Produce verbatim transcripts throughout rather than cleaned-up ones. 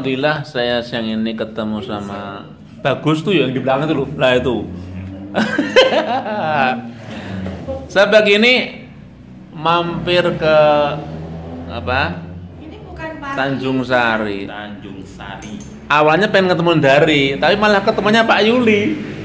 alhamdulillah saya siang ini ketemu sama Bagus tuh yang di belakang itu loh. Lah itu. Saya pagi ini mampir ke apa? Ini bukan pagi. Tanjung Sari. Tanjung Sari. Awalnya pengen ketemu Dari, tapi malah ketemunya Pak Yuli.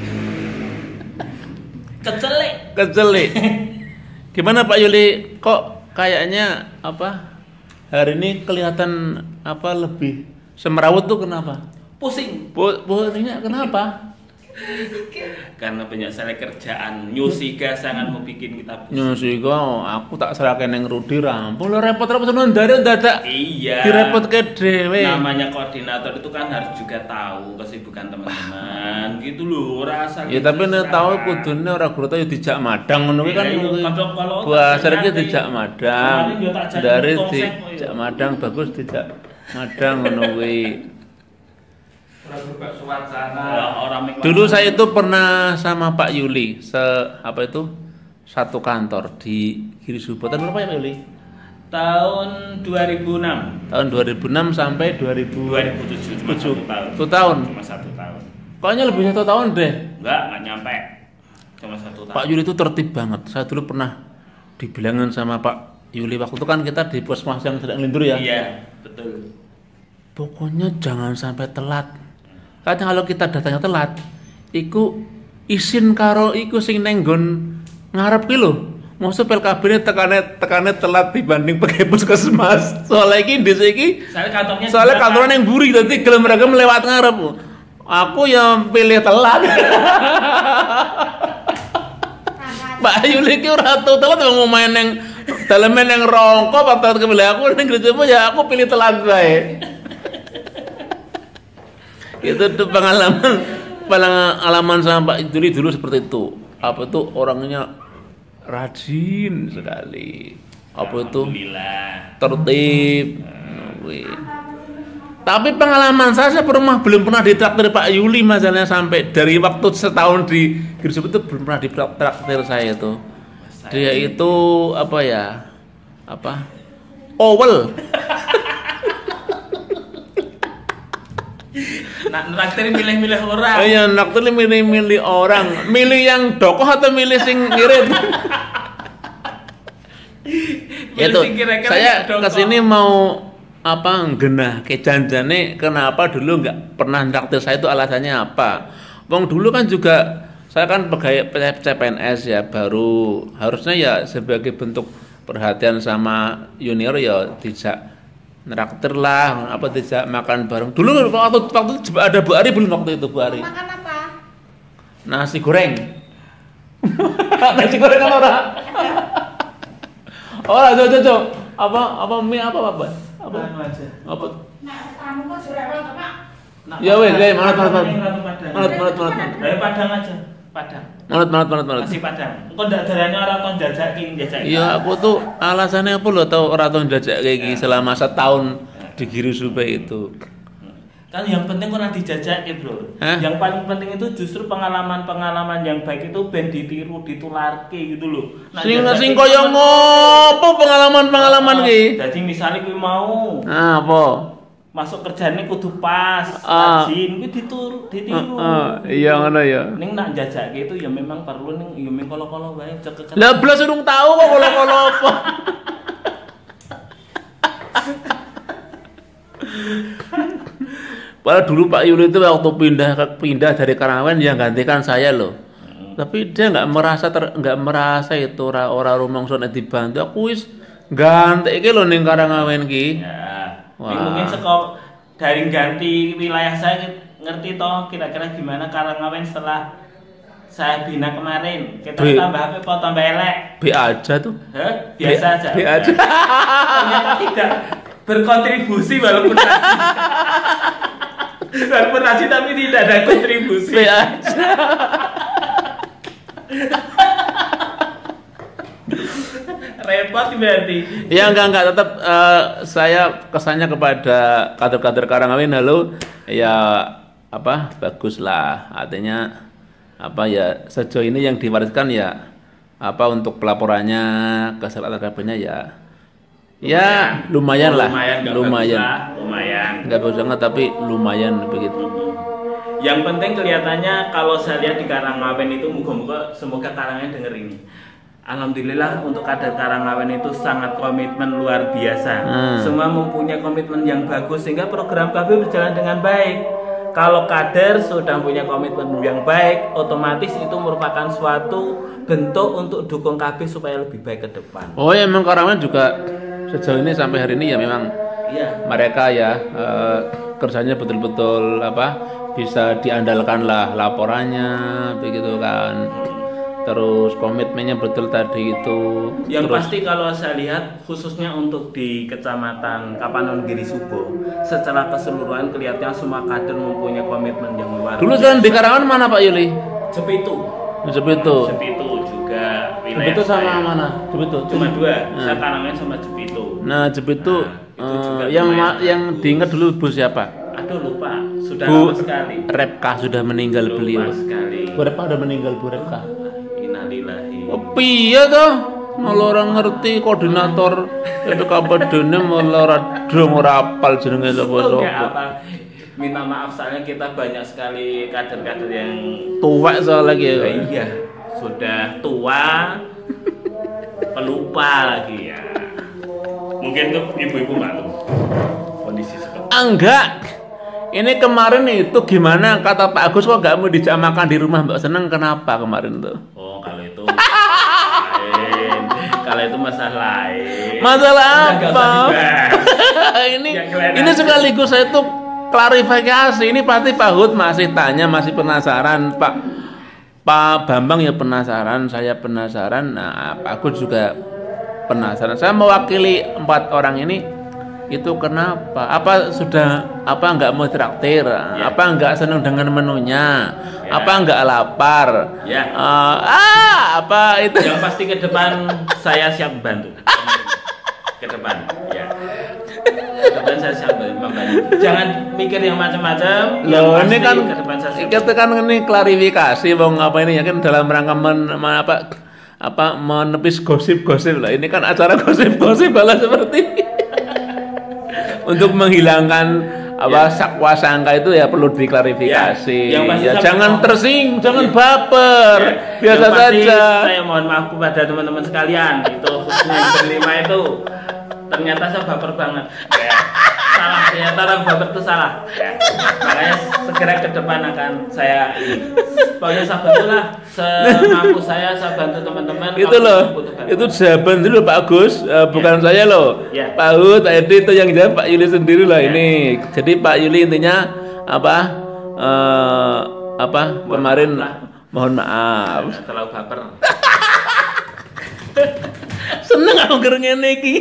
Kecelik. Kecelik. Gimana Pak Yuli? Kok kayaknya apa? Hari ini kelihatan apa lebih semrawut tuh kenapa? Pusing. Bu, pusingnya kenapa? Karena banyak sekali kerjaan. Nyusika sangat mau bikin kita pusing. Nyusika, aku tak serahkan yang Rudi rampung. Lo repot-repot tenan Dari dadak. Iya. Direpot ke dewe. Namanya koordinator itu kan harus juga tahu kesibukan teman-teman. Gitu loh, rasa. Ya tapi nek tahu kudune ora guru ya dijak madang ngono kuwi kan. Bahasa iki dijak madang. Dari dijak madang bagus dijak madang ngono kuwi. Dulu saya itu pernah sama Pak Yuli se apa itu satu kantor di Giri Subo. Tahun berapa ya Pak Yuli? Tahun dua ribu enam. Tahun dua ribu enam sampai dua ribu tujuh cuma satu tahun. Satu tahun. Cuma satu tahun. Kayaknya lebih satu tahun deh. Enggak, enggak nyampe. Cuma satu tahun. Pak Yuli itu tertib banget. Saya dulu pernah dibilangin sama Pak Yuli waktu itu kan kita di puskesmas yang sedang lindur ya. Iya, betul. Pokoknya jangan sampai telat. Kadang kalau kita datangnya telat, iku isin karo iku sing nenggon ngarep ki lho. Mosok pel kabine tekane tekane telat dibanding pakai puskesmas. Soalnya iki desa iki Soalnya kantornya soalnya kantornya yang buri dadi gelem mereka melewat ngarep. Aku yang pilih telat. Pak Yuli ki ora tau telat mau main yang dalemen yang rongkop atau kebeli aku ning gereja ya aku pilih telat bae. Itu tuh pengalaman pengalaman sama Pak Yuli dulu seperti itu. Apa itu orangnya rajin sekali. Apa itu tertib. Tapi pengalaman saya, saya pernah belum pernah ditraktir Pak Yuli masalahnya sampai dari waktu setahun di Girsub itu belum pernah ditraktir saya itu. Dia itu apa ya? Apa? Owel. Nak traktir milih-milih orang. Iya, traktir milih-milih orang. Milih yang dokoh atau milih sing ngirit? Itu saya kesini mau apa genah ke janjane kenapa dulu nggak pernah traktir saya itu alasannya apa? Wong dulu kan juga saya kan pegawai C P N S ya baru harusnya ya sebagai bentuk perhatian sama junior ya dijak neraktir lah, apa tidak makan bareng. Dulu waktu waktu itu ada Bu Ari belum waktu itu Bu Ari. Makan apa? Nasi goreng. Nasi goreng kan orang. Oh, coba coba. Apa apa mie apa apa? Apa? Apa? Nah, kamu kok surewel to, Pak? Ya weh, weh, manut manut manut. Manut manut manut. Dari Padang aja, Padang. Manut manut manut manut. Nasi Padang. Engko ndak darane ora kon jajakin, jajakin. Iya, aku tuh alasannya apa lo tau ora tau njajak kayak gini selama setahun di Giri Subai itu. Kan yang penting ora dijajaki, Bro. Hah? Yang paling penting itu justru pengalaman-pengalaman yang baik itu ben ditiru, ditularke gitu loh. Sing sing kaya ngopo pengalaman-pengalaman ki? Jadi misalnya kuwi mau Ah, apa? masuk kerjane kudu pas, Ah. rajin kuwi ditiru, ditiru. Ah, iya ngono ya. Ning nak jajake itu ya memang perlu ning ya ming kolo-kolo wae cekek. Lah blas urung tahu kok kolo-kolo apa. Padahal dulu Pak Yuli itu waktu pindah pindah dari Karangawen yang gantikan saya loh. Hmm. Tapi dia nggak merasa ter, nggak merasa itu ora ora rumangsa nek dibantu. Aku wis ganti iki lho ning Karangawen ki. Ya. Wah. Mungkin seko dari ganti wilayah saya ngerti toh kira-kira gimana Karangawen setelah saya bina kemarin. Kita B. tambah apa apa tambah elek. B aja tuh. Hah? Biasa B, aja. B aja. Ternyata tidak berkontribusi walaupun rajin. Walaupun rajin tapi tidak ada kontribusi. B aja. Repot berarti. Ya enggak enggak tetap uh, saya kesannya kepada kader-kader Karangawen halo ya apa baguslah artinya apa ya sejauh ini yang diwariskan ya apa untuk pelaporannya kesalahan kabinnya ya Ya, lumayan lah. Lumayan, nggak lumayan. bagus lah, lumayan. Nggak bagus banget tapi lumayan begitu. Yang penting kelihatannya kalau saya lihat di Karangawen itu moga-moga semoga Karangawen denger ini. Alhamdulillah untuk kader Karangawen itu sangat komitmen luar biasa. Hmm. Semua mempunyai komitmen yang bagus sehingga program K B berjalan dengan baik. Kalau kader sudah punya komitmen yang baik, otomatis itu merupakan suatu bentuk untuk dukung K B supaya lebih baik ke depan. Oh ya, memang Karangawen juga sejauh ini sampai hari ini ya memang iya. mereka ya eh, kerjanya betul-betul apa bisa diandalkan lah laporannya begitu kan. Terus komitmennya betul tadi itu. Yang terus, pasti kalau saya lihat khususnya untuk di Kecamatan Kapanon Giri Subo, secara keseluruhan kelihatannya semua kader mempunyai komitmen yang luar biasa. Dulu kan di Karangawen mana Pak Yuli? Jepitu. Jepitu. Jepitu juga wilayah. Jepitu sama saya. mana? Jepitu. Cuma dua. Nah. Saya Karangawen sama Jepitu. Nah, Jepitu Nah, itu juga uh, yang lumayan. yang diingat dulu Bu siapa? Aduh lupa. Sudah Bu lama sekali. Repka sudah meninggal Lupa beliau. sekali. Bu Repka udah meninggal Bu Repka. Innalillahi. Oh, piye toh? Malah orang ngerti koordinator itu kabadene malah ora dong ora apal jenenge sapa Oke, sapa. apa? Minta maaf soalnya kita banyak sekali kader-kader yang Tuwek soal lagi ya. ya, iya, sudah tua, pelupa lagi ya. Mungkin tuh ibu-ibu maklum kondisi seperti Ah, enggak. Ini kemarin itu gimana kata Pak Agus kok nggak mau dijak makan di rumah Mbak Seneng kenapa kemarin tuh? Oh, kalau itu lain. Kalau itu masalah lain. Masalah Udah nggak usah apa? dibahas. ini Yang kelihatan. ini sekaligus saya tuh klarifikasi. Ini pasti Pak Hud masih tanya, masih penasaran. Pak Pak Bambang ya penasaran, saya penasaran. Nah, Pak Agus juga penasaran. Saya mewakili empat orang ini. Itu kenapa? Apa sudah apa nggak mau traktir? Ya. Apa nggak senang dengan menunya? Ya. Apa nggak lapar? Ya. Uh, ah apa itu? Yang pasti ke depan saya siap bantu. Ke depan, ya. Ke depan saya siap membantu. Jangan mikir yang macam-macam. Loh, ini kan ke depan saya siap. kita kan ini klarifikasi bang apa ini ya kan dalam rangka men, men- apa apa menepis gosip-gosip lah. Ini kan acara gosip-gosip malah seperti ini. Untuk menghilangkan apa Ya. sakwa sangka itu ya perlu diklarifikasi. Ya, yang pasti Ya, saya jangan mau- tersing, jangan Ya. baper. Ya, Biasa yang pasti saja. Saya mohon maaf kepada teman-teman sekalian. Itu khususnya yang berlima itu ternyata saya baper banget. Ya. Salah, ternyata orang baper itu salah. Ya. Makanya segera ke depan akan saya ini. Pokoknya saya bantulah semampu saya, saya bantu teman-teman. Itu Kalau loh, butuh bantuan. itu jawaban dulu Pak Agus, eh, bukan saya loh. Ya. Pak Hud, Pak Edi itu yang jawab Pak Yuli sendiri lah Ya. ini. Jadi Pak Yuli intinya apa? eh, apa Mohon kemarin maaf lah. mohon maaf. Jangan terlalu baper. Seneng aku ngene iki.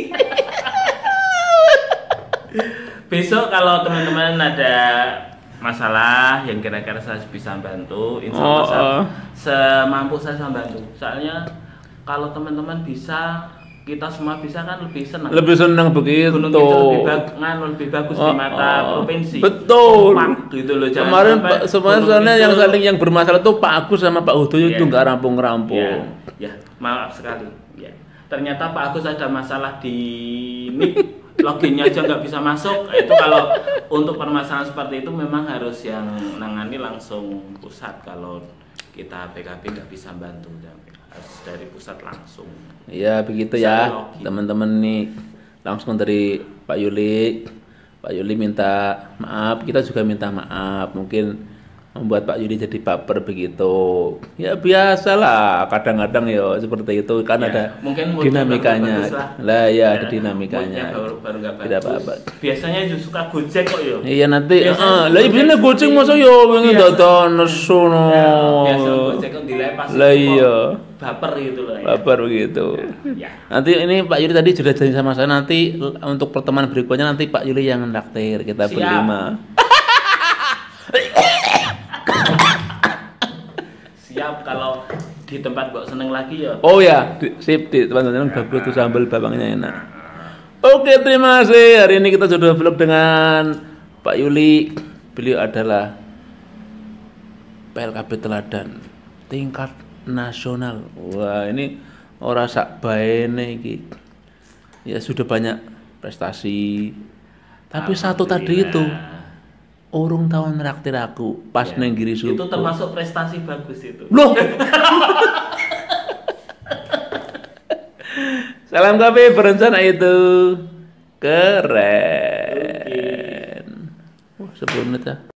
Besok kalau teman-teman ada masalah yang kira-kira saya bisa bantu, insya Allah Oh, saya, oh. semampu saya bisa bantu. Soalnya kalau teman-teman bisa, kita semua bisa kan lebih senang. Lebih seneng begitu. Gunung itu lebih, bag, nganu, lebih bagus Oh, di mata oh. provinsi. Betul. Kompak gitu loh. Jangan Kemarin sampai Pak semuanya gunung soalnya itu- yang saling yang bermasalah tuh Pak Agus sama Pak Hudoyo Iya. itu nggak rampung-rampung. Ya, ya, maaf sekali. Ya. Ternyata Pak Agus ada masalah di mic, loginnya aja nggak bisa masuk. Itu kalau untuk permasalahan seperti itu memang harus yang nangani langsung pusat. Kalau kita P K B nggak bisa bantu, harus dari pusat langsung. Ya begitu Saya ya login. teman-teman nih langsung dari Pak Yuli. Pak Yuli minta maaf, kita juga minta maaf. Mungkin membuat Pak Yuli jadi baper begitu. Ya biasalah, kadang-kadang ya seperti itu kan Ya, ada mungkin moodnya dinamikanya. bagus lah. Lah ya, ada Ya, dinamikanya. moodnya baru, baru nggak Tidak bagus. apa-apa. Biasanya justru suka gojek kok yo. Iya nanti, Biasanya heeh. Lah gojek ibine goceng seperti- masa yo pengen Biasa. datan nesu no. Ya, biasa gojek kok dilepas. Lah kok iya. Baper gitu loh. Ya. Baper begitu. Ya. Nanti ini Pak Yuli tadi sudah janji sama saya nanti l- untuk pertemuan berikutnya nanti Pak Yuli yang nraktir kita Siap. berlima. Siap kalau di tempat Mbok seneng lagi ya. Oh ya, di, sip di teman-teman bagus tuh sambal bawangnya enak. Oke, terima kasih. Hari ini kita sudah vlog dengan Pak Yuli. Beliau adalah P L K B teladan tingkat nasional. Wah, ini ora sak baene iki. Ya sudah banyak prestasi. Tapi satu tadi itu urung tahun nraktir aku pas ya. neng Giri Suku. Itu termasuk prestasi bagus itu. Loh. Salam kafe berencana itu keren. Wah, sepuluh menit ya.